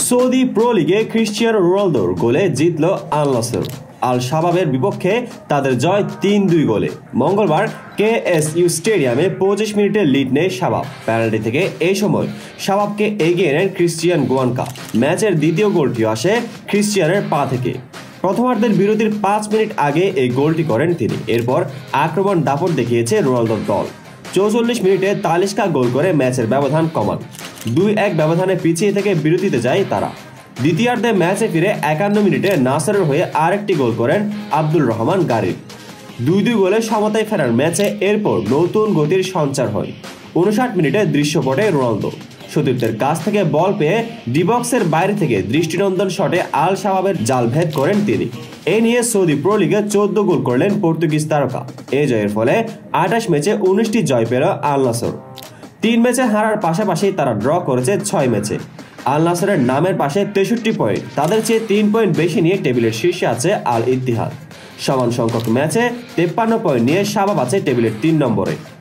Saudi pro লিগে Cristiano রোনালদোর গোলে জিতল আল নাসর। আল শাবাবের বিপক্ষে তাদের জয় ৩-২ গোলে। মঙ্গলবার কেএসইউ স্টেডিয়ামে ২৫ মিনিটের লিড নেয় শাবাব। পেনাল্টি থেকে এই সময় শাবাবকে এগিয়ে নেন ক্রিস্টিয়ান গোয়ানকা। ম্যাচের দ্বিতীয় গোলটি আসে ক্রিস্টিয়ানের পা থেকে। প্রথমার্ধের বিরতির ৫ মিনিট আগে এই গোলটি করেন তিনি। এরপর আক্রমণ দাপট দেখিয়েছে রোনালদোর দল। ৪৪ মিনিটে তালিস্কা গোল করে ম্যাচের ব্যবধান কমান। ২-১ ব্যবধানে পিছিয়ে থেকে বিরতিতে যায় তারা। দ্বিতীয়ার্ধে ম্যাচে ফিরে ৫১ মিনিটে নাসরের হয়ে আরেকটি গোল করেন আব্দুর রহমান গারিব। ২-২ গোলে সমতায় ফেরার ম্যাচে এরপর নতুন গতির সঞ্চার হয়। ৫৯ মিনিটে দৃশ্যপটে রোনালদো সতীর্থের কাছ থেকে বল পেয়ে ডিবক্সের বাইরে থেকে দৃষ্টিনন্দন শটে আল শাবাবের জাল ভেদ করেন তিনি। এ নিয়ে সৌদি প্রো লিগে ১৪ গোল করলেন পর্তুগিজ তারকা। এই জয়ের ফলে ২৮ ম্যাচে ১৯টি জয় পেল আল নাসর। ৩ ম্যাচে হারার পাশাপাশি তারা ড্র করেছে ৬ ম্যাচে। আল নাসরের নামের পাশে ৬৩ পয়েন্ট। তাদের চেয়ে ৩ পয়েন্ট বেশি নিয়ে টেবিলের শীর্ষে আছে আল ইত্তিহাদ। সমান সংখ্যক ম্যাচে ৫৩ পয়েন্ট নিয়ে শাবাব আছে টেবিলের ৩ নম্বরে।